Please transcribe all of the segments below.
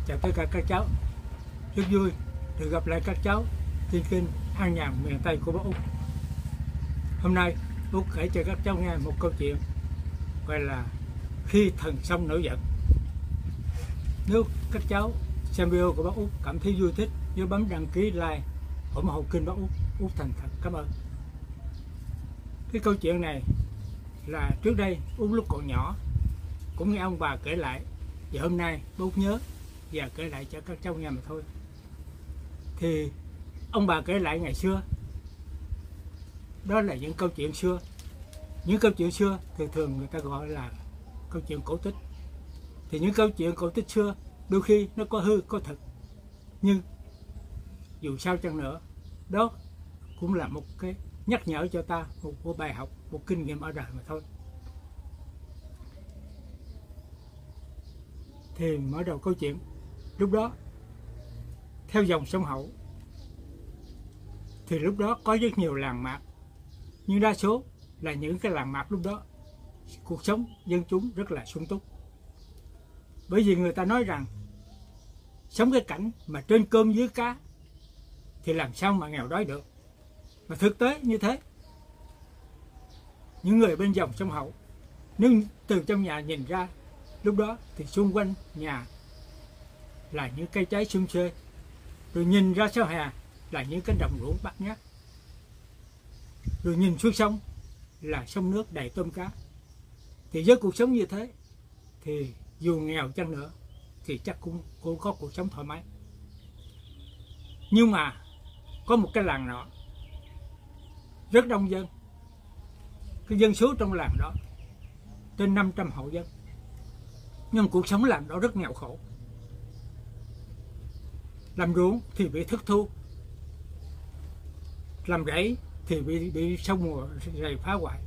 Chào tất cả các cháu. Rất vui được gặp lại các cháu trên kênh An Nhàn miền Tây của bác Út. Hôm nay Út kể cho các cháu nghe một câu chuyện gọi là Khi Thần Sông Nổi Giận. Nếu các cháu xem video của bác Út cảm thấy vui thích, nhớ bấm đăng ký, like, ủng hộ kênh bác Út. Út thành thật cảm ơn. Cái câu chuyện này là trước đây Út lúc còn nhỏ cũng nghe ông bà kể lại, và hôm nay Út nhớ và kể lại cho các cháu nghe mà thôi. Thì ông bà kể lại ngày xưa, đó là những câu chuyện xưa. Những câu chuyện xưa thường thường người ta gọi là câu chuyện cổ tích. Thì những câu chuyện cổ tích xưa đôi khi nó có hư có thật, nhưng dù sao chăng nữa, đó cũng là một cái nhắc nhở cho ta, một bài học, một kinh nghiệm ở đời mà thôi. Thì mở đầu câu chuyện, lúc đó theo dòng sông Hậu, thì lúc đó có rất nhiều làng mạc, nhưng đa số là những cái làng mạc lúc đó cuộc sống dân chúng rất là sung túc. Bởi vì người ta nói rằng sống cái cảnh mà trên cơm dưới cá thì làm sao mà nghèo đói được. Mà thực tế như thế. Những người bên dòng sông Hậu, nếu từ trong nhà nhìn ra, lúc đó thì xung quanh nhà là những cây trái sum xuê, rồi nhìn ra sau hè là những cánh đồng ruộng bát ngát, rồi nhìn xuống sông là sông nước đầy tôm cá. Thì với cuộc sống như thế thì dù nghèo chăng nữa thì chắc cũng có cuộc sống thoải mái. Nhưng mà có một cái làng nọ rất đông dân. Cái dân số trong làng đó trên 500 hộ dân, nhưng cuộc sống làng đó rất nghèo khổ. Làm ruộng thì bị thất thu, làm rẫy thì bị sông mùa rầy phá hoại.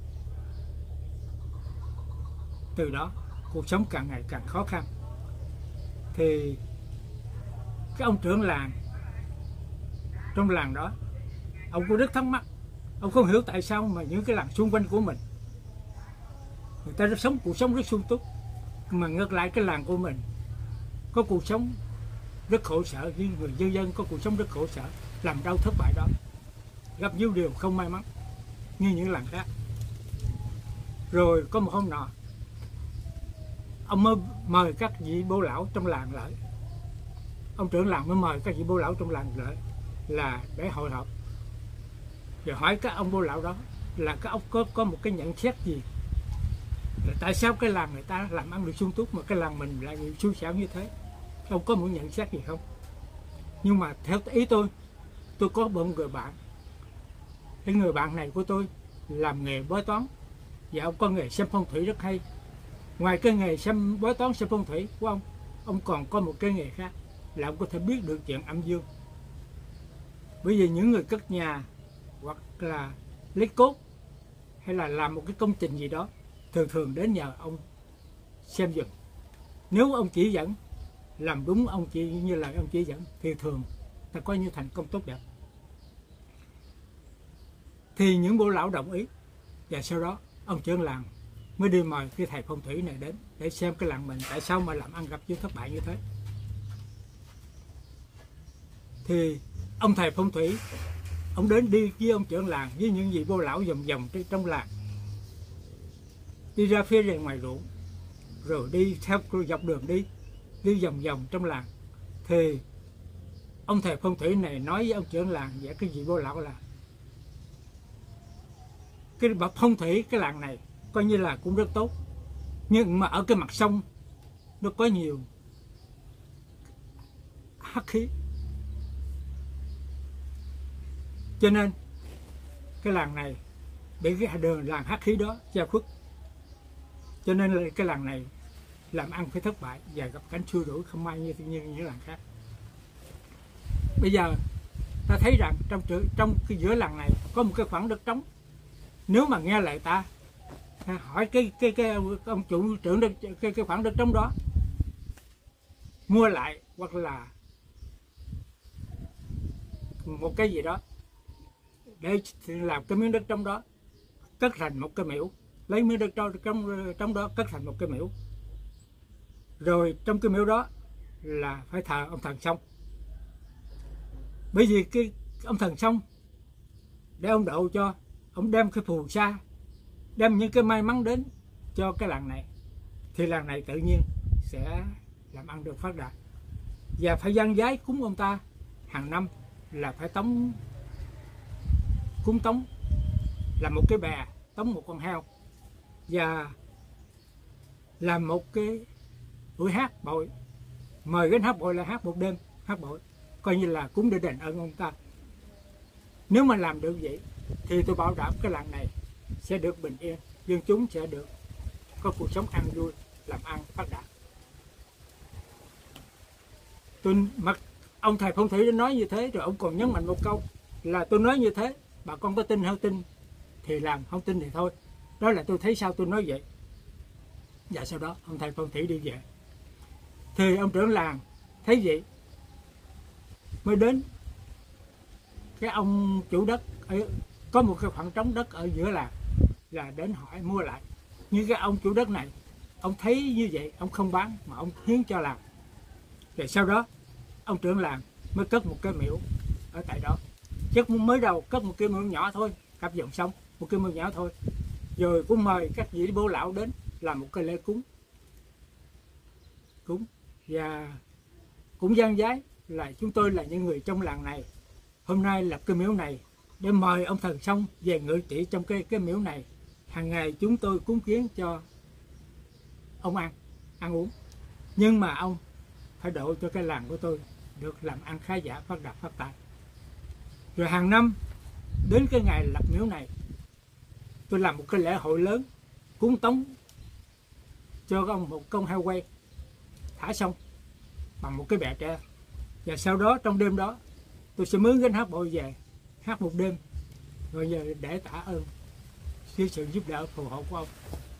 Từ đó cuộc sống càng ngày càng khó khăn. Thì cái ông trưởng làng trong làng đó, ông cũng rất thắc mắc. Ông không hiểu tại sao mà những cái làng xung quanh của mình người ta sống cuộc sống rất sung túc, mà ngược lại cái làng của mình có cuộc sống rất khổ sở, với người dân dân có cuộc sống rất khổ sở, làm đâu thất bại đó, gặp nhiều điều không may mắn như những làng khác. Rồi có một hôm nọ, ông mới mời các vị bố lão trong làng lại. Ông trưởng làng mới mời các vị bố lão trong làng lại là để hội họp, rồi hỏi các ông bố lão đó là các ông có một cái nhận xét gì, là tại sao cái làng người ta làm ăn được sung túc mà cái làng mình lại bị xui xẻo như thế. Ông có một nhận xét gì không? Nhưng mà theo ý tôi có một người bạn. Cái người bạn này của tôi làm nghề bói toán, và ông có nghề xem phong thủy rất hay. Ngoài cái nghề xem bói toán, xem phong thủy của ông còn có một cái nghề khác là ông có thể biết được chuyện âm dương. Bởi vì những người cất nhà hoặc là lấy cốt hay là làm một cái công trình gì đó thường thường đến nhờ ông xem giùm. Nếu ông chỉ dẫn làm đúng, ông chỉ như là ông chỉ dẫn thì thường ta coi như thành công tốt đẹp. Thì những bố lão đồng ý, và sau đó ông trưởng làng mới đi mời cái thầy phong thủy này đến để xem cái làng mình tại sao mà làm ăn gặp những thất bại như thế. Thì ông thầy phong thủy, ông đến đi với ông trưởng làng với những vị bố lão vòng vòng trong làng, đi ra phía ngoài ruộng, rồi đi theo dọc đường đi vòng vòng trong làng. Thì ông thầy phong thủy này nói với ông trưởng làng và cái vị bố lão là cái bậc phong thủy cái làng này coi như là cũng rất tốt, nhưng mà ở cái mặt sông nó có nhiều hắc khí, cho nên cái làng này bị cái đường làng hắc khí đó che khuất, cho nên là cái làng này làm ăn phải thất bại và gặp cảnh xui rủi không may như những làng khác. Bây giờ ta thấy rằng trong cái giữa làng này có một cái khoảng đất trống. Nếu mà nghe lời ta hỏi cái ông chủ trưởng đất, cái khoảng đất trống đó mua lại, hoặc là một cái gì đó để làm cái miếng đất trống đó cất thành một cái miễu, lấy miếng đất trống đó cất thành một cái miễu, rồi trong cái miễu đó là phải thờ ông thần sông. Bởi vì cái ông thần sông để ông độ cho, ông đem cái phù sa, đem những cái may mắn đến cho cái làng này, thì làng này tự nhiên sẽ làm ăn được phát đạt. Và phải dâng vái cúng ông ta hàng năm là phải cúng tống là một cái bè, tống một con heo và làm một cái buổi hát bội, mời đến hát bội là hát một đêm, hát bội coi như là cúng để đền ơn ông ta. Nếu mà làm được vậy thì tôi bảo đảm cái làng này sẽ được bình yên, dân chúng sẽ được có cuộc sống ăn vui, làm ăn phát đạt. Tôi mặc ông thầy phong thủy đã nói như thế rồi, ông còn nhấn mạnh một câu là tôi nói như thế, bà con có tin không tin thì làm, không tin thì thôi. Đó là tôi thấy sao tôi nói vậy. Và sau đó ông thầy phong thủy đi về, thì ông trưởng làng thấy vậy mới đến cái ông chủ đất có một cái khoảng trống đất ở giữa làng, là đến hỏi mua lại. Nhưng cái ông chủ đất này, ông thấy như vậy ông không bán mà ông hiến cho làng. Rồi sau đó ông trưởng làng mới cất một cái miễu ở tại đó. Chắc mới đầu cất một cái miễu nhỏ thôi, cặp dòng sông, một cái miễu nhỏ thôi. Rồi cũng mời các vị bố lão đến làm một cái lễ cúng và cũng gian giái là chúng tôi là những người trong làng này hôm nay lập cái miễu này để mời ông thần sông về ngự trị trong cái miễu này. Hàng ngày chúng tôi cúng kiến cho ông ăn uống, nhưng mà ông phải độ cho cái làng của tôi được làm ăn khá giả, phát đạt phát tài. Rồi hàng năm đến cái ngày lập miễu này, tôi làm một cái lễ hội lớn cúng tống cho ông một con heo quay thả sông bằng một cái bè tre. Và sau đó trong đêm đó tôi sẽ mướn gánh hát bội về hát một đêm, rồi giờ để tạ ơn dưới sự giúp đỡ phù hộ của ông.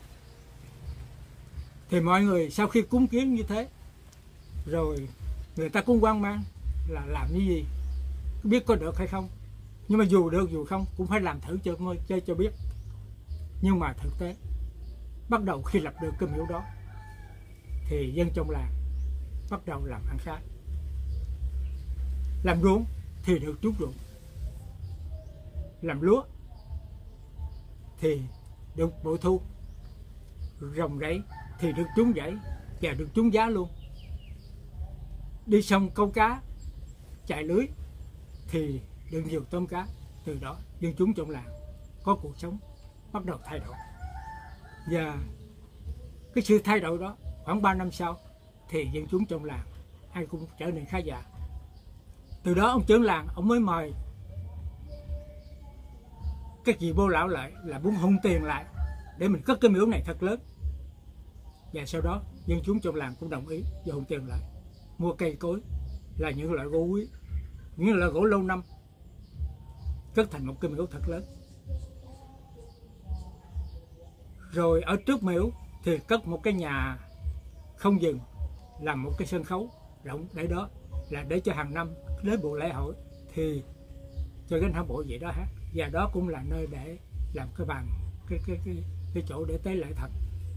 Thì mọi người sau khi cúng kiến như thế rồi, người ta cũng hoang mang là làm như gì, biết có được hay không. Nhưng mà dù được dù không cũng phải làm thử chơi cho biết. Nhưng mà thực tế bắt đầu khi lập được cái miễu đó thì dân trong làng bắt đầu làm ăn khá. Làm ruộng thì được trúng ruộng, làm lúa thì được bội thu, rồng rẫy thì được trúng rẫy và được trúng giá luôn. Đi sông câu cá, chạy lưới thì được nhiều tôm cá. Từ đó dân chúng trong làng có cuộc sống bắt đầu thay đổi. Và cái sự thay đổi đó khoảng 3 năm sau thì dân chúng trong làng ai cũng trở nên khá giả. Từ đó ông trưởng làng ông mới mời các vị bô lão lại là muốn hung tiền lại để mình cất cái miễu này thật lớn. Và sau đó dân chúng trong làng cũng đồng ý và hung tiền lại, mua cây cối là những loại gỗ quý, những loại gỗ lâu năm, cất thành một cái miễu thật lớn. Rồi ở trước miễu thì cất một cái nhà không dừng, làm một cái sân khấu rộng để đó, là để cho hàng năm đến buổi lễ hội thì cho gánh hát bội vậy đó hát. Và đó cũng là nơi để làm cái bàn, cái chỗ để tế lễ thần.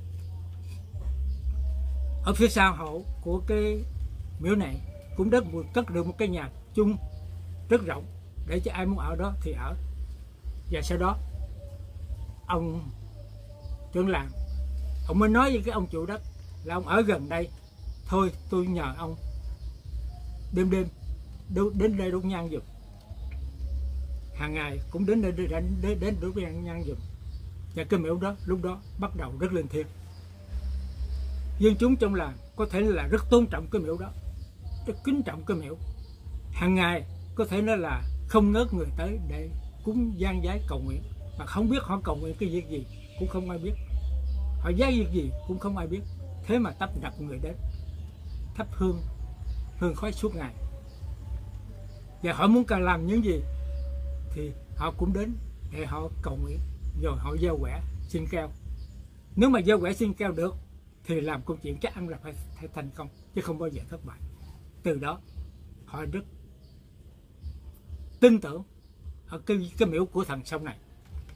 Ở phía sau hộ của cái miễu này cũng cất được một cái nhà chung rất rộng để cho ai muốn ở đó thì ở. Và sau đó ông trưởng làng ông mới nói với cái ông chủ đất là ông ở gần đây thôi, tôi nhờ ông đêm đến đây đốt nhang giùm. Hàng ngày cũng đến đốt nhang giùm. Và cái miễu đó lúc đó bắt đầu rất linh thiêng. Dân chúng trong làng có thể là rất tôn trọng cái miễu đó, rất kính trọng cái miễu. Hàng ngày có thể nói là không ngớt người tới để cúng gian vái cầu nguyện, mà không biết họ cầu nguyện cái việc gì cũng không ai biết, họ vái việc gì cũng không ai biết. Thế mà tấp nập người đến thắp hương khói suốt ngày. Và họ muốn cần làm những gì thì họ cũng đến để họ cầu nguyện, rồi họ gieo quẻ xin keo. Nếu mà gieo quẻ xin keo được thì làm công chuyện chắc ăn là phải thành công, chứ không bao giờ thất bại. Từ đó họ rất tin tưởng ở cái miễu của thần sông này.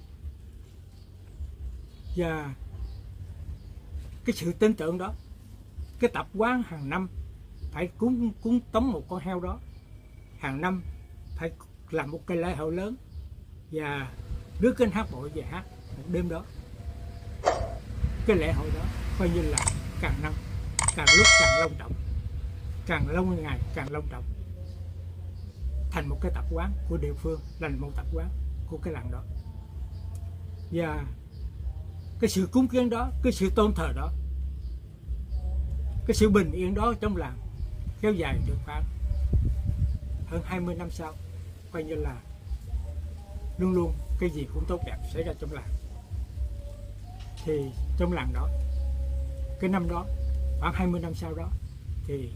Và cái sự tin tưởng đó, cái tập quán hàng năm phải cúng tống một con heo đó. Hàng năm phải làm một cái lễ hội lớn và rước cánh hát bội về hát một đêm đó. Cái lễ hội đó coi như là càng năm càng lúc càng long trọng, càng lâu ngày càng long trọng, thành một cái tập quán của địa phương, là một tập quán của cái làng đó. Và cái sự cúng kiến đó, cái sự tôn thờ đó, cái sự bình yên đó trong làng kéo dài được khoảng hơn 20 năm sau, coi như là luôn luôn cái gì cũng tốt đẹp xảy ra trong làng. Thì trong làng đó, cái năm đó, khoảng 20 năm sau đó, thì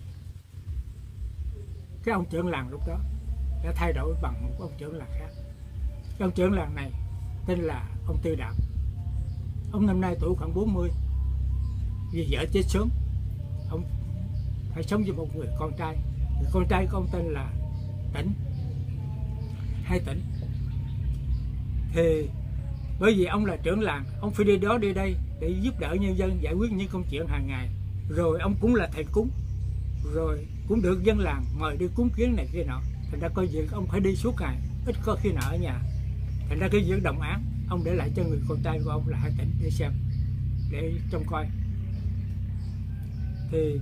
cái ông trưởng làng lúc đó đã thay đổi bằng một ông trưởng làng khác. Cái ông trưởng làng này tên là ông Tư Đạo. Ông năm nay tuổi khoảng 40, vì vợ chết sớm, ông phải sống với một người con trai. Người con trai của ông tên là Tỉnh, hai Tỉnh. Thì bởi vì ông là trưởng làng, ông phải đi đó đi đây để giúp đỡ nhân dân giải quyết những công chuyện hàng ngày. Rồi ông cũng là thầy cúng, rồi cũng được dân làng mời đi cúng kiến này kia nọ. Thành ra coi việc ông phải đi suốt ngày, ít có khi nào ở nhà. Thành ra cái việc đồng án ông để lại cho người con trai của ông là hai Tỉnh để xem, để trông coi. Thì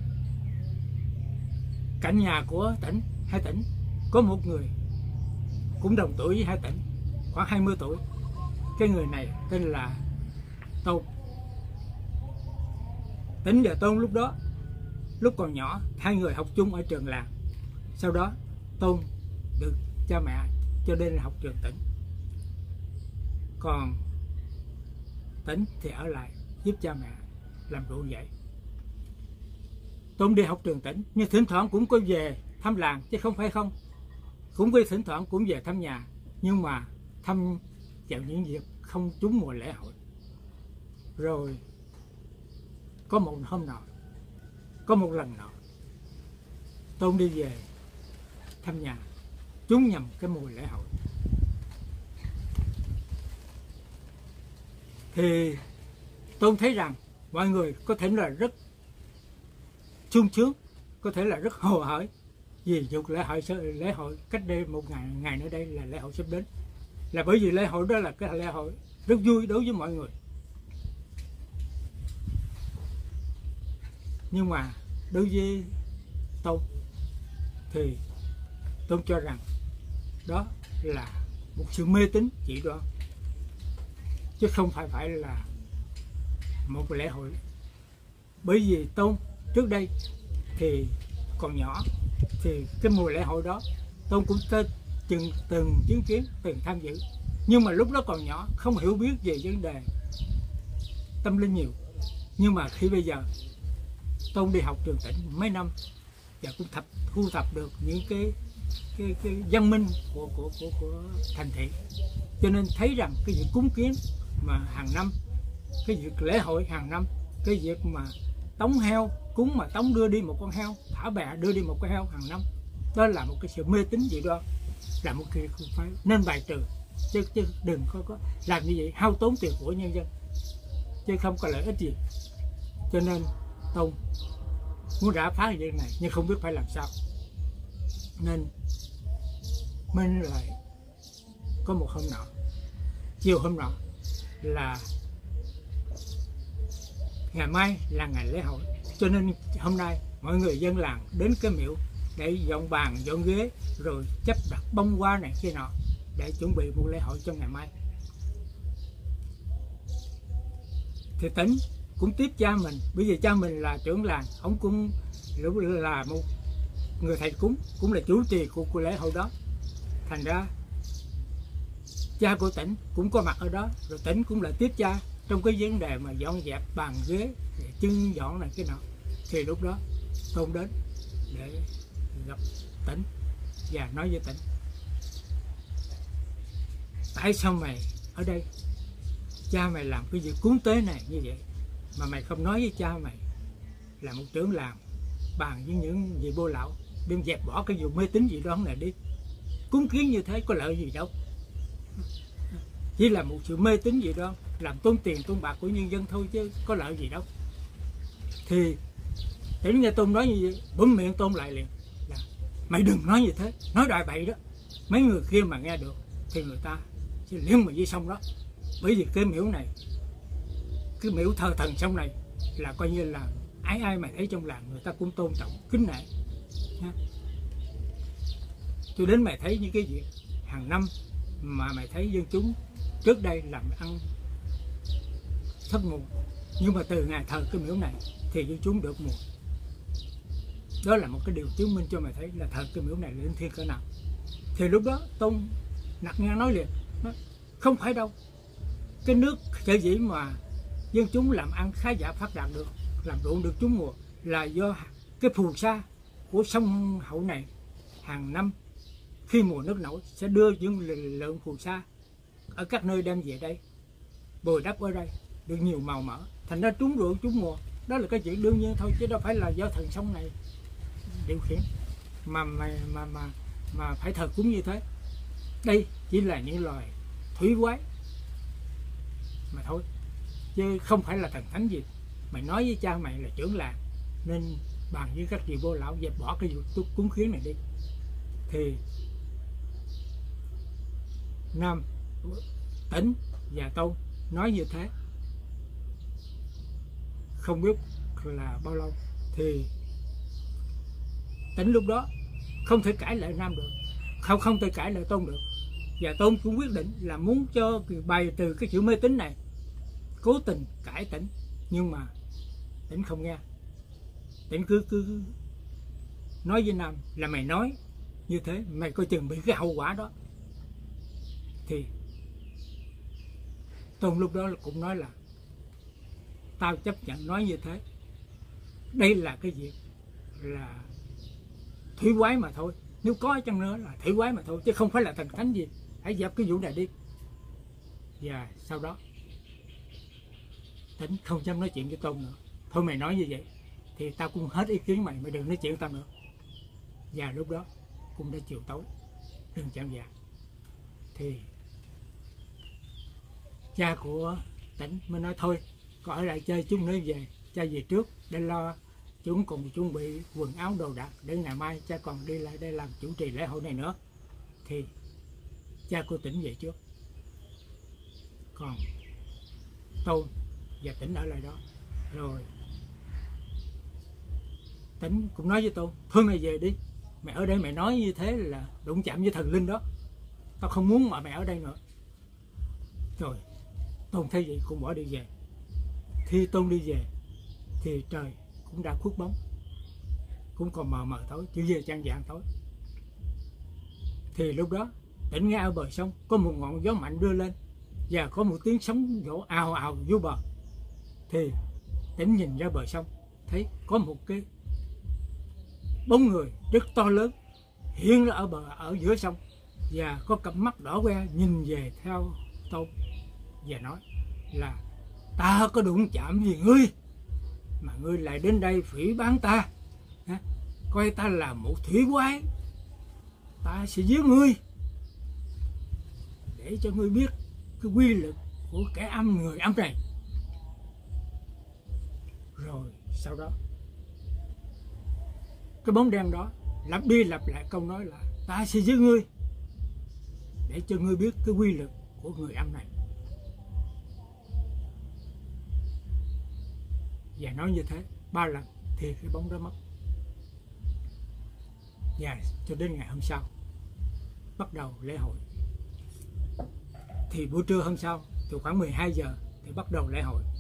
cạnh nhà của Tỉnh, hai Tỉnh, có một người cũng đồng tuổi với hai Tỉnh, khoảng 20 tuổi. Cái người này tên là Tôn. Tỉnh và Tôn lúc đó, lúc còn nhỏ, hai người học chung ở trường làng. Sau đó Tôn được cha mẹ cho đến học trường Tỉnh, còn Tỉnh thì ở lại giúp cha mẹ làm ruộng dạy. Tôn đi học trường Tỉnh, nhưng thỉnh thoảng cũng có về thăm làng, chứ không phải không. Cũng có thỉnh thoảng cũng về thăm nhà, nhưng mà thăm vào những việc không trúng mùa lễ hội. Rồi có một hôm nọ, có một lần nọ, Tôn đi về thăm nhà, trúng nhầm cái mùa lễ hội. Thì Tôn thấy rằng mọi người có thể là rất sung sướng, có thể là rất hồ hởi, vì dục lễ hội cách đây một ngày nữa đây là lễ hội sắp đến, là bởi vì lễ hội đó là cái lễ hội rất vui đối với mọi người. Nhưng mà đối với Tôn thì Tôn cho rằng đó là một sự mê tín dị đoan, chứ không phải là một lễ hội. Bởi vì Tôn trước đây thì còn nhỏ, thì cái mùa lễ hội đó Tôn cũng từng chứng kiến, từng tham dự. Nhưng mà lúc đó còn nhỏ, không hiểu biết về vấn đề tâm linh nhiều. Nhưng mà khi bây giờ Tôn đi học trường Tỉnh mấy năm và cũng thu thập được những cái văn minh của thành thị, cho nên thấy rằng cái việc cúng kiến mà hàng năm, cái việc lễ hội hàng năm, cái việc mà tống heo, cúng mà tống đưa đi một con heo, thả bè đưa đi một con heo hàng năm, đó là một cái sự mê tín dị đoan, là một cái không phải nên bài trừ, chứ đừng có làm như vậy hao tốn tiền của nhân dân, chứ không có lợi ích gì. Cho nên Tôn muốn rã phá việc này nhưng không biết phải làm sao, nên mình lại có một hôm nọ, chiều hôm nọ là ngày mai là ngày lễ hội, cho nên hôm nay mọi người dân làng đến cái miễu để dọn bàn dọn ghế, rồi chấp đặt bông hoa này kia nọ để chuẩn bị một lễ hội trong ngày mai. Thì Tỉnh cũng tiếp cha mình, bởi vì cha mình là trưởng làng, ông cũng là một người thầy cúng, cũng là chủ trì của lễ hội đó. Thành ra cha của Tỉnh cũng có mặt ở đó, rồi Tỉnh cũng là tiếp cha trong cái vấn đề mà dọn dẹp bàn ghế, chân dọn này cái nọ. Thì lúc đó Tôn đến để gặp Tỉnh và nói với Tỉnh: tại sao mày ở đây, cha mày làm cái việc cúng tế này như vậy mà mày không nói với cha mày là một trưởng làng, bàn với những vị bô lão đem dẹp bỏ cái vụ mê tín dị đoan này đi. Cúng kiến như thế có lợi gì đâu, chỉ là một sự mê tín dị đoan, làm tốn tiền tốn bạc của nhân dân thôi chứ có lợi gì đâu. Thì Tỉnh nghe Tôn nói như vậy, bấm miệng Tôn lại liền là mày đừng nói như thế, nói đại bậy đó. Mấy người kia mà nghe được thì người ta sẽ liếm mày dưới sông đó. Bởi vì cái miễu này, cái miễu thờ thần sông này là coi như là ai mà thấy trong làng người ta cũng tôn trọng, kính nể. Tôi đến mày thấy những cái việc hàng năm mà mày thấy dân chúng trước đây làm ăn thất mùa, nhưng mà từ ngày thờ cái miễu này thì dân chúng được mùa. Đó là một cái điều chứng minh cho mày thấy là thờ cái miễu này là linh thiêng cỡ nào. Thì lúc đó Tôn nặc ngang nói liền, nói, không phải đâu, cái nước sở dĩ mà dân chúng làm ăn khá giả phát đạt được, làm ruộng được trúng mùa là do cái phù sa của sông Hậu này hàng năm khi mùa nước nổi sẽ đưa những lượng phù sa ở các nơi đem về đây bồi đắp ở đây được nhiều màu mỡ, thành ra trúng ruộng trúng mùa. Đó là cái chuyện đương nhiên thôi, chứ đâu phải là do thần sông này điều khiển mà phải thờ cúng như thế. Đây chỉ là những loài thủy quái mà thôi, chứ không phải là thần thánh gì. Mày nói với cha mày là trưởng làng nên bàn với các vị bô lão dẹp bỏ cái vụ cúng kiến này đi. Thì Nam, Tỉnh và Tôn nói như thế. Không biết là bao lâu thì Tỉnh lúc đó không thể cãi lại Nam được, không thể cãi lại Tôn được. Và Tôn cũng quyết định là muốn cho bày từ cái chữ mê tín này, cố tình cãi Tỉnh, nhưng mà Tỉnh không nghe. Tỉnh cứ nói với Nam là mày nói như thế mày coi chừng bị cái hậu quả đó. Thì Tôn lúc đó cũng nói là tao chấp nhận nói như thế, đây là cái việc là thủy quái mà thôi, nếu có chăng nữa là thủy quái mà thôi, chứ không phải là thần thánh gì, hãy dẹp cái vụ này đi. Và sau đó Tỉnh không dám nói chuyện với Tôn nữa. Thôi mày nói như vậy thì tao cũng hết ý kiến mày, mày đừng nói chuyện với tao nữa. Và lúc đó cũng đã chiều tối, đừng chạm vàng. Thì cha của Tỉnh mới nói thôi, con ở lại chơi chúng nữa về, cha về trước để lo chúng cùng chuẩn bị quần áo đồ đạc để ngày mai cha còn đi lại đây làm chủ trì lễ hội này nữa. Thì cha của Tỉnh về trước, còn Tôn và Tỉnh ở lại đó. Rồi Tỉnh cũng nói với Tôn, thôi mày về đi, mày ở đây mày nói như thế là đụng chạm với thần linh đó, tao không muốn mà mày ở đây nữa. Rồi Tôn thấy vậy cũng bỏ đi về. Khi Tôn đi về thì trời cũng đã khuất bóng, cũng còn mờ mờ tối, chưa về chang vạng tối. Thì lúc đó Tỉnh nghe ở bờ sông có một ngọn gió mạnh đưa lên và có một tiếng sóng vỗ ào ào vô bờ. Thì Tỉnh nhìn ra bờ sông thấy có một cái bóng người rất to lớn hiện ra ở giữa sông, và có cặp mắt đỏ que nhìn về theo Tôn và nói là ta có đụng chạm gì ngươi mà ngươi lại đến đây phỉ báng ta, coi ta là một thủy quái, ta sẽ giết ngươi để cho ngươi biết cái quy lực của kẻ âm người âm này. Rồi sau đó cái bóng đen đó lặp đi lặp lại câu nói là ta sẽ giết ngươi để cho ngươi biết cái quy lực của người âm này. Và nói như thế 3 lần thì cái bóng đó mất. Và cho đến ngày hôm sau bắt đầu lễ hội. Thì buổi trưa hôm sau từ khoảng 12 giờ thì bắt đầu lễ hội.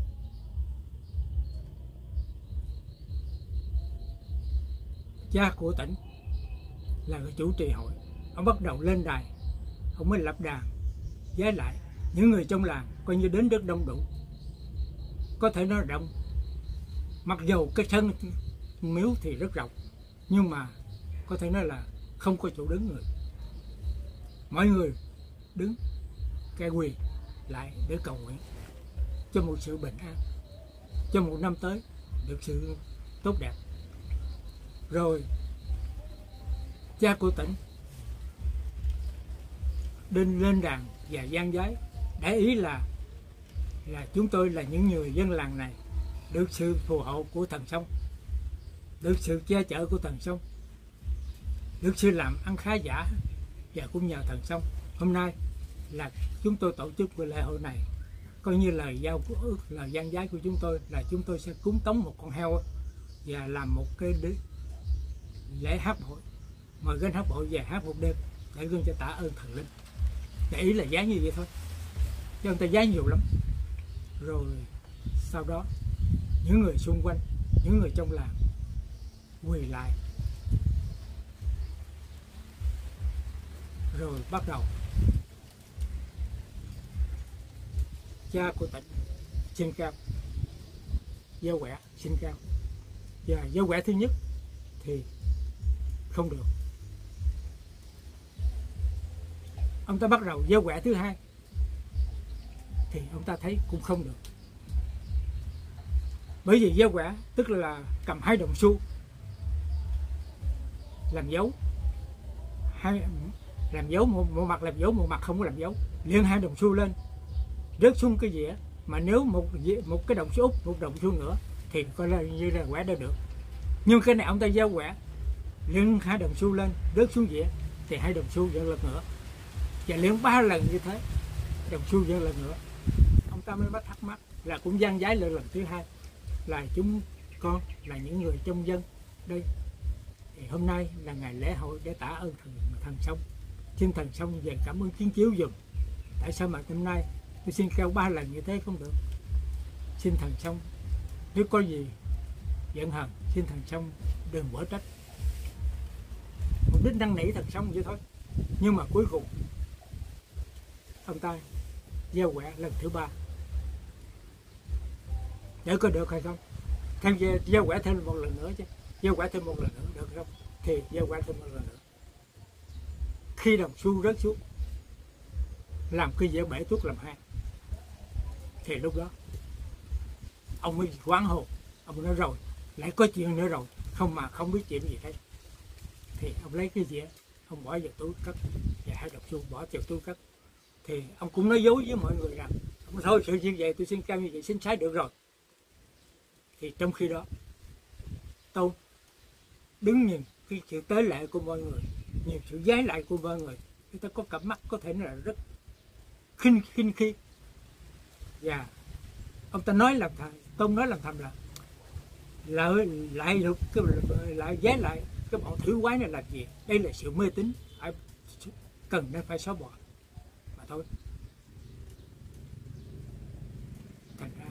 Cha của Tỉnh là người chủ trì hội, ông bắt đầu lên đài, ông mới lập đàn với lại những người trong làng coi như đến rất đông đủ. Có thể nói rộng, mặc dù cái sân miếu thì rất rộng, nhưng mà có thể nói là không có chỗ đứng người. Mọi người đứng cái quỳ lại để cầu nguyện cho một sự bình an, cho một năm tới được sự tốt đẹp. Rồi cha của Tỉnh lên đàn và gian giái để ý là chúng tôi là những người dân làng này được sự phù hộ của thần sông, được sự che chở của thần sông, được sự làm ăn khá giả, và cũng nhờ thần sông hôm nay là chúng tôi tổ chức cái lễ hội này, coi như lời giao ước, lời gian giái của chúng tôi là chúng tôi sẽ cúng tống một con heo và làm một cái lễ hát hội, mời gánh hát hội về hát một đêm để gương cho tạ ơn thần linh. Để ý là giá như vậy thôi, chứ người ta giá nhiều lắm. Rồi sau đó những người xung quanh, những người trong làng quỳ lại, rồi bắt đầu cha của tỉnh xin cao, gieo quẻ xin cao, và gieo quẻ thứ nhất thì không được, ông ta bắt đầu gieo quẻ thứ hai thì ông ta thấy cũng không được, bởi vì gieo quẻ tức là cầm 2 đồng xu làm dấu, làm dấu một mặt làm dấu, một mặt không có làm dấu, liền 2 đồng xu lên rớt xuống cái dĩa, mà nếu một cái đồng xu út, một đồng xu nữa thì coi là như là quẻ đã được. Nhưng cái này ông ta gieo quẻ liền 2 đồng xu lên rớt xuống dĩa thì 2 đồng xu vẫn lần nữa, và liền 3 lần như thế đồng xu vẫn lần nữa. Ông ta mới bắt thắc mắc, là cũng gian giái lên lần thứ hai là chúng con là những người trong dân đây, thì hôm nay là ngày lễ hội để tạ ơn thần sông, xin thần sông về cảm ơn chiến chiếu dùm. Tại sao mà hôm nay tôi xin kêu 3 lần như thế không được? Xin thần sông nếu có gì giận hờn, xin thần sông đừng bỏ trách. Mục đích năn nỉ thần sông vậy thôi. Nhưng mà cuối cùng ông ta gieo quẻ lần thứ 3 để có được hay không. Thêm gieo quẻ thêm một lần nữa chứ, gieo quẻ thêm một lần nữa được không? Thì gieo quẻ thêm một lần nữa. Khi đồng xu rớt xuống làm cái dĩa bể tuốt làm 2 thì lúc đó ông mới quán hồn, ông nói rồi lại có chuyện nữa rồi, không mà không biết chuyện gì hết. Thì ông lấy cái dĩa, ông bỏ vào túi cất, và 2 đồng xu bỏ vào túi cất. Thì ông cũng nói dối với mọi người rằng thôi sự như vậy tôi xin cao như vậy xin sai được rồi. Thì trong khi đó Tôn đứng nhìn cái sự tế lệ của mọi người, nhìn sự giái lại của mọi người, người ta có cặp mắt có thể là rất khinh khi, và ông ta nói làm thầm, Tôn nói làm thầm là lại giái lại cái bọn thủy quái này làm gì, đây là sự mê tín cần nên phải xóa bỏ mà thôi. Thành ra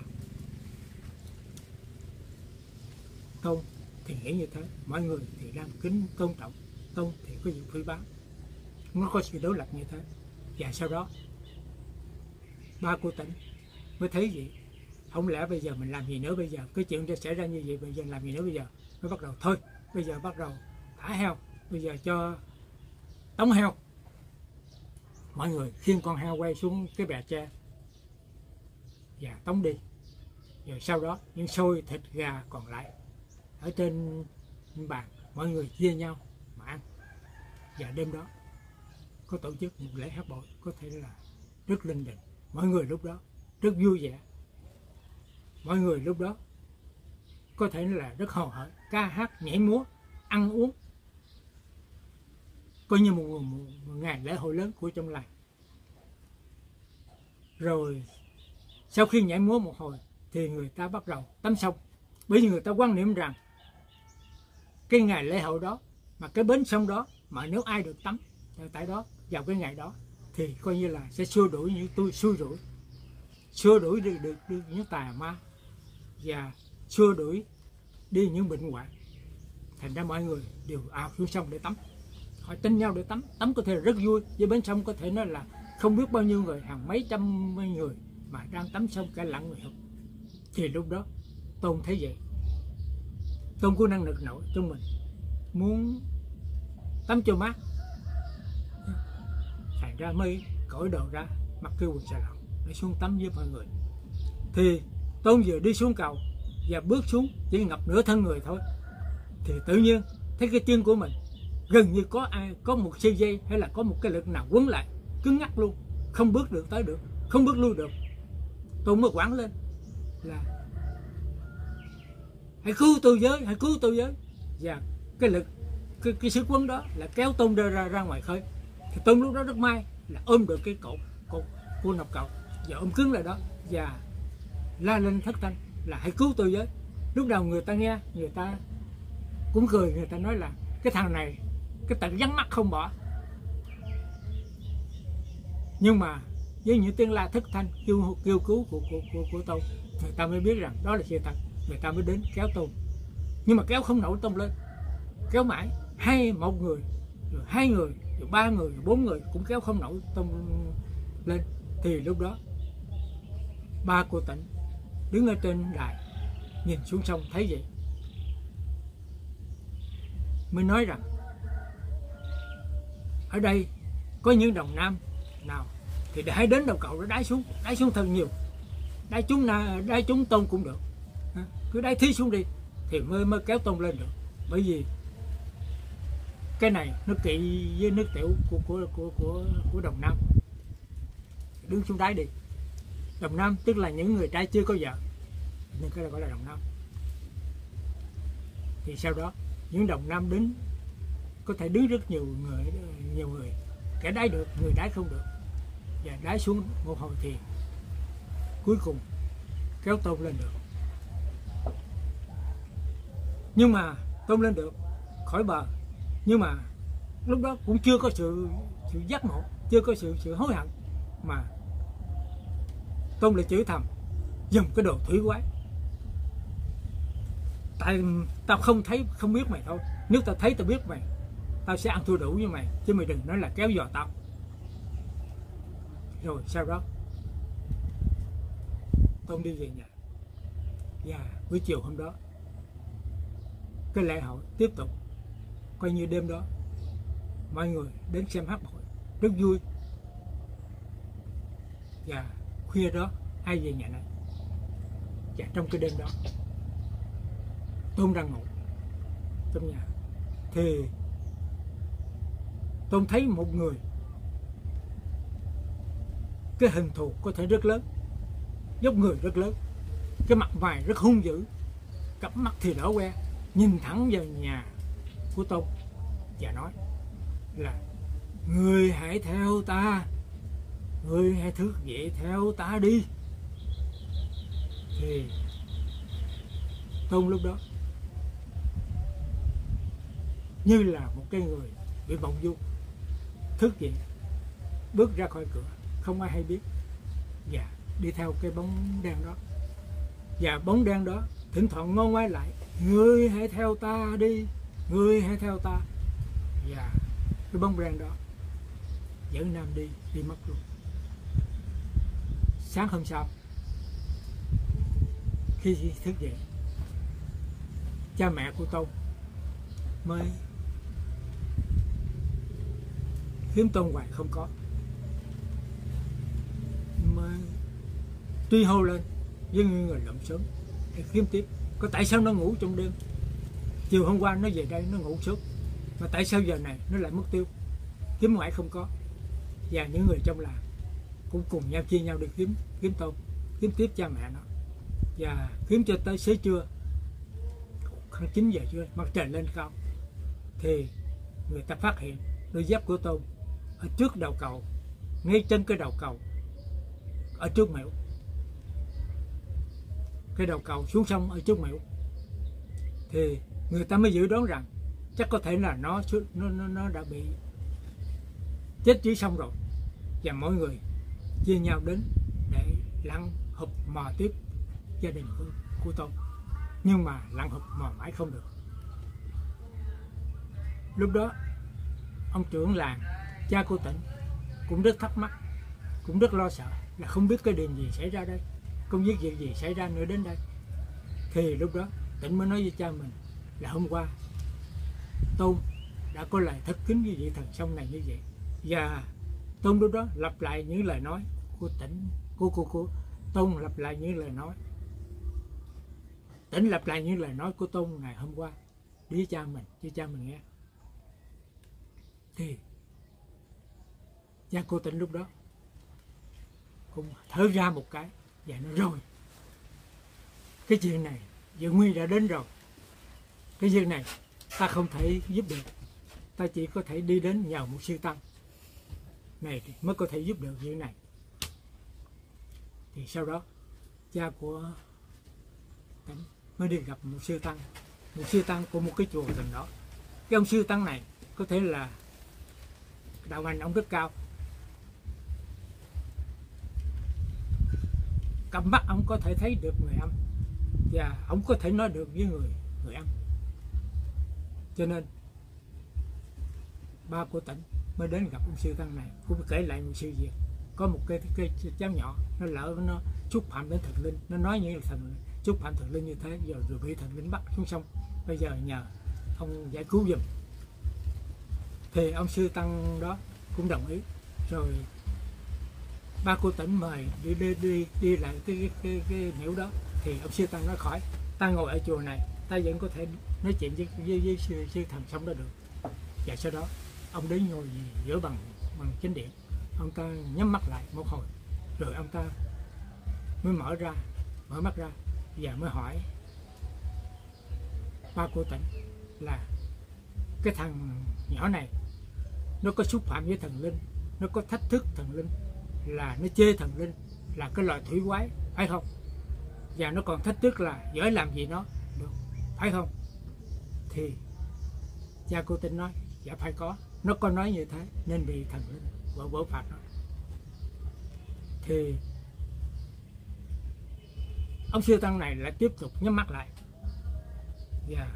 Tôn thì nghĩ như thế, mọi người thì đang kính tôn trọng Tôn thì có sự phỉ báng, nó có sự đối lập như thế. Và sau đó ba cô tỉnh mới thấy gì, không lẽ bây giờ mình làm gì nữa, bây giờ cái chuyện đã xảy ra như vậy, bây giờ làm gì nữa, bây giờ mới bắt đầu thôi, bây giờ bắt đầu thả heo, bây giờ cho tống heo. Mọi người khiêng con heo quay xuống cái bè tre và tống đi. Rồi sau đó những xôi thịt gà còn lại ở trên bàn, mọi người chia nhau mà ăn. Và đêm đó có tổ chức một lễ hát bội, có thể là rất linh đình. Mọi người lúc đó rất vui vẻ, mọi người lúc đó có thể là rất hồ hởi, ca hát nhảy múa, ăn uống, coi như một ngày lễ hội lớn của trong làng. Rồi sau khi nhảy múa một hồi thì người ta bắt đầu tắm sông, bởi vì người ta quan niệm rằng cái ngày lễ hội đó mà cái bến sông đó mà nếu ai được tắm tại đó vào cái ngày đó thì coi như là sẽ xua đuổi những tôi xua đuổi được những tà ma và xua đuổi đi những bệnh hoạn. Thành ra mọi người đều ào xuống sông để tắm, họ tin nhau để tắm. Tắm có thể là rất vui, với bến sông có thể nói là không biết bao nhiêu người, hàng mấy trăm người mà đang tắm sông cả lặng người không. Thì lúc đó Tôn thấy vậy, Tôn có năng lực nổi trong mình, muốn tắm cho mát, thành ra mới cởi đồ ra, mặc cái quần xà lọn để xuống tắm với mọi người. Thì Tôn vừa đi xuống cầu và bước xuống chỉ ngập nửa thân người thôi, thì tự nhiên thấy cái chân của mình gần như có một sợi dây hay là có một cái lực nào quấn lại, cứng ngắc luôn, không bước được tới được, không bước lui được. Tôn mới quảng lên là hãy cứu tôi với, hãy cứu tôi với. và cái lực cái sức quấn đó là kéo Tôn ra ngoài khơi. Thì Tôn lúc đó rất may là ôm được cái cột của nọc cọc và ôm cứng lại đó và la lên thất thanh là hãy cứu tôi với. Lúc đầu người ta nghe, người ta cũng cười, người ta nói là cái thằng này cái tật vắng mắt không bỏ. Nhưng mà với những tiếng la thất thanh kêu cứu của Tôn, người ta mới biết rằng đó là sự thật. Người ta mới đến kéo Tôn, nhưng mà kéo không nổi Tôn lên. Kéo mãi một người, rồi 2 người, rồi 3 người, rồi 4 người cũng kéo không nổi Tôn lên. Thì lúc đó ba cô Tịnh đứng ở trên đài nhìn xuống sông thấy vậy mới nói rằng ở đây có những đồng nam nào thì hãy đến đầu cầu để đáy xuống thật nhiều, đáy chúng Tôn cũng được, cứ đáy thí xuống đi thì mới kéo Tôn lên được. Bởi vì cái này nó kỵ với nước tiểu của đồng nam. Đứng xuống đáy đi. Đồng nam tức là những người trai chưa có vợ, nên cái này gọi là đồng nam. Thì sau đó những đồng nam đến có thể đứng rất nhiều người, kẻ đáy được, người đáy không được, và đáy xuống một hồi thì cuối cùng kéo Tôn lên được. Nhưng mà Tôn lên được khỏi bờ, nhưng mà lúc đó cũng chưa có sự giác ngộ, chưa có sự hối hận, mà Tôn lại chửi thầm dùng cái đồ thủy quái. Tại tao không biết mày thôi, nếu tao thấy tao biết mày, tao sẽ ăn thua đủ với mày, chứ mày đừng nói là kéo dò tao. Rồi sau đó Tôn đi về nhà, và buổi chiều hôm đó cái lễ hội tiếp tục. Coi như đêm đó mọi người đến xem hát hội rất vui, và khuya đó ai về nhà này. Và trong cái đêm đó Tôn đang ngủ trong nhà thì Tôn thấy một người, cái hình thù có thể rất lớn, dốc người rất lớn, cái mặt mày rất hung dữ, cặp mắt thì đỏ que, nhìn thẳng vào nhà của Tôn và nói là người hãy theo ta, người hãy thức dậy theo ta đi. Thì Tôn lúc đó như là một cái người bị mộng du, thức dậy bước ra khỏi cửa, không ai hay biết, và đi theo cái bóng đen đó. Và bóng đen đó thỉnh thoảng ngon ngoái lại, ngươi hãy theo ta đi, ngươi hãy theo ta. Và cái bóng đen đó dẫn Nam đi mất luôn. Sáng hôm sau khi thức dậy, cha mẹ của Tôn mới kiếm Tôn hoài không có, mới truy hô lên với người lộn xóm để kiếm tiếp. Có tại sao nó ngủ trong đêm, chiều hôm qua nó về đây nó ngủ sớm, mà tại sao giờ này nó lại mất tiêu, kiếm ngoại không có. Và những người trong làng cũng cùng nhau chia nhau đi kiếm Tôn, kiếm tiếp cha mẹ nó, và kiếm cho tới xế trưa, khoảng 9 giờ trưa, mặt trời lên cao, thì người ta phát hiện đôi dép của Tôn ở trước đầu cầu, ngay trên cái đầu cầu ở trước miễu, cái đầu cầu xuống sông ở trước miễu. Thì người ta mới dự đoán rằng chắc có thể là nó đã bị chết dưới sông rồi, và mọi người chia nhau đến để lặn hụp mò tiếp gia đình của Tôn. Nhưng mà lặn hụp mò mãi không được. Lúc đó ông trưởng làng, cha cô Tịnh cũng rất thắc mắc, cũng rất lo sợ là không biết cái điều gì xảy ra đây, không biết việc gì xảy ra nữa đến đây. Thì lúc đó Tịnh mới nói với cha mình là hôm qua Tôn đã có lời thất kính với vị thần sông này như vậy, và Tôn lúc đó lặp lại những lời nói của Tịnh, của Tôn lặp lại những lời nói, Tịnh lặp lại những lời nói của Tôn ngày hôm qua với cha mình nghe. Thì cha cô Tịnh lúc đó cũng thở ra một cái và nói rồi, cái chuyện này giờ nguy đã đến rồi, cái chuyện này ta không thể giúp được, ta chỉ có thể đi đến nhờ một sư tăng này thì mới có thể giúp được như thế này. Thì sau đó cha của Tĩnh mới đi gặp một sư tăng của một cái chùa gần đó. Cái ông sư tăng này có thể là đạo hành ông rất cao, cặp mắt ông có thể thấy được người âm và ông có thể nói được với người âm, cho nên ba của Tĩnh mới đến gặp ông sư tăng này, cũng kể lại một sự việc. Có một cái cháu nhỏ nó lỡ nó xúc phạm đến thần linh, nó nói những thần xúc phạm thần linh như thế, rồi bị thần linh bắt xuống sông, bây giờ nhờ ông giải cứu giùm. Thì ông sư tăng đó cũng đồng ý, rồi ba cô Tĩnh mời đi lại cái miễu đó. Thì ông sư tăng nói khỏi, ta ngồi ở chùa này ta vẫn có thể nói chuyện với sư thần sống đó được. Và sau đó ông đến ngồi giữa bằng chánh điện, ông ta nhắm mắt lại một hồi, rồi ông ta mới mở mắt ra và mới hỏi ba cô Tĩnh là cái thằng nhỏ này nó có xúc phạm với thần linh, nó có thách thức thần linh, là nó chê thần linh là cái loài thủy quái, phải không? Và nó còn thách thức là giỏi làm gì nó được, phải không? Thì cha cô Tĩnh nói dạ phải có, nó có nói như thế nên bị thần linh vỡ phạt nó. Thì ông sư tăng này lại tiếp tục nhắm mắt lại, và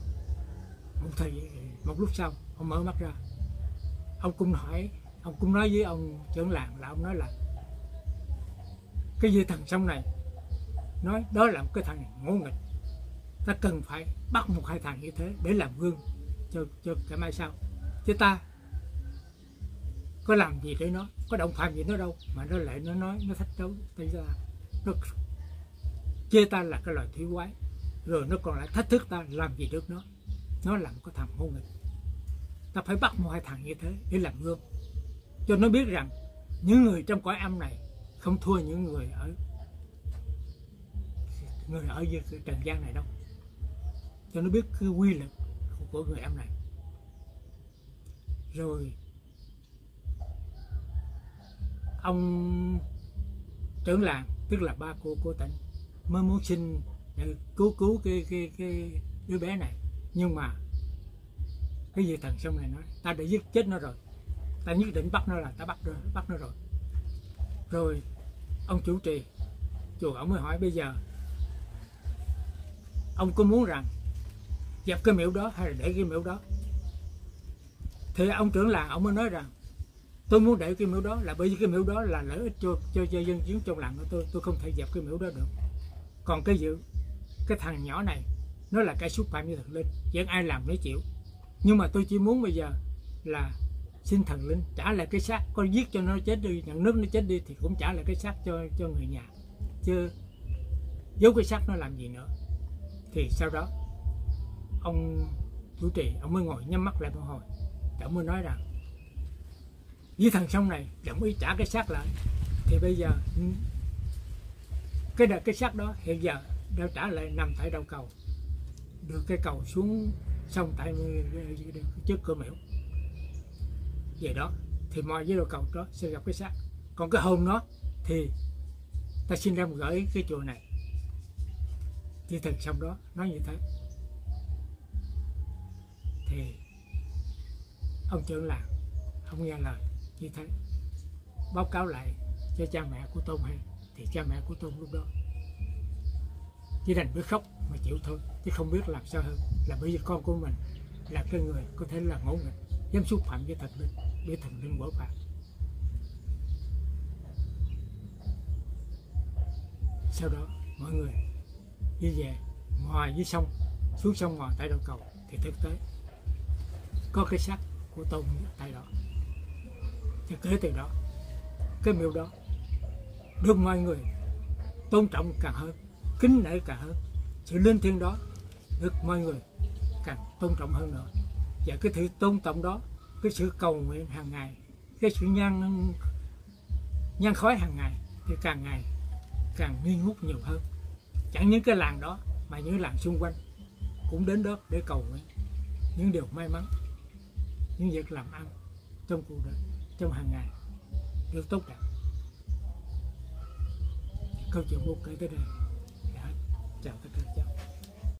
một lúc sau ông mở mắt ra, ông cũng nói với ông trưởng làng, là ông nói là cái vị thần sông này nói đó là một cái thằng ngỗ nghịch, ta cần phải bắt một hai thằng như thế để làm gương cho cả mai sau, chứ ta có làm gì để nó, có động phạm gì nó đâu mà nó lại nó nói nó thách đấu tới ra, nó chê ta là cái loài thủy quái, rồi nó còn lại thách thức ta làm gì được nó là một cái thằng ngỗ nghịch. Ta phải bắt một hai thằng như thế để làm gương, cho nó biết rằng những người trong cõi âm này không thua những người ở trần gian này đâu, cho nó biết cái quy lực của người âm này. Rồi ông trưởng làng, tức là ba cô Tĩnh, mới muốn xin để cứu cái đứa bé này, nhưng mà cái vị thần sông này nói ta đã giết chết nó rồi, ta nhất định bắt nó, là ta bắt nó rồi. Rồi ông chủ trì chùa ông mới hỏi bây giờ ông có muốn rằng dẹp cái miễu đó hay là để cái miễu đó? Thì ông trưởng làng ông mới nói rằng tôi muốn để cái miễu đó là bởi vì cái miễu đó là lợi ích cho dân chúng trong làng của tôi không thể dẹp cái miễu đó được. Còn cái thằng nhỏ này nó là cái xúc phạm như thần linh, vẫn ai làm nó chịu, nhưng mà tôi chỉ muốn bây giờ là xin thần linh trả lại cái xác, có giết cho nó chết đi, nhận nước nó chết đi thì cũng trả lại cái xác cho người nhà, chứ giấu cái xác nó làm gì nữa. Thì sau đó ông chủ trì ông mới ngồi nhắm mắt lại một hồi, ông mới nói rằng với thằng sông này đồng ý trả cái xác lại, thì bây giờ cái xác đó hiện giờ đã trả lại nằm tại đầu cầu, đưa cái cầu xuống sông tại trước cửa miễu. Về đó thì mọi với đầu cầu đó sẽ gặp cái xác, còn cái hồn nó thì ta xin ra gửi cái chùa này. Thì thần sông đó nói như thế. Thì ông trưởng làng ông nghe lời như thế, báo cáo lại cho cha mẹ của Tôn hay. Thì cha mẹ của Tôn lúc đó chỉ đành biết khóc mà chịu thôi, chứ không biết làm sao hơn, là bởi vì con của mình là cái người có thể là ngỗ nghịch, dám xúc phạm với thần linh, để thần linh quở phạt. Sau đó mọi người đi về ngoài dưới sông, xuống sông ngoài tại đầu cầu, thì thực tế có cái xác của Tôn tại đó. Thì kể từ đó cái miếu đó được mọi người tôn trọng càng hơn, kính nể càng hơn, sự linh thiêng đó được mọi người càng tôn trọng hơn nữa. Và cái sự tôn trọng đó, cái sự cầu nguyện hàng ngày, cái sự nhang khói hàng ngày thì càng ngày càng nghi ngút nhiều hơn. Chẳng những cái làng đó mà những làng xung quanh cũng đến đó để cầu nguyện, những điều may mắn, những việc làm ăn trong cuộc đời, trong hàng ngày đều tốt đẹp. Câu chuyện cô kể tới đây đã hết. Chào tất cả các cháu.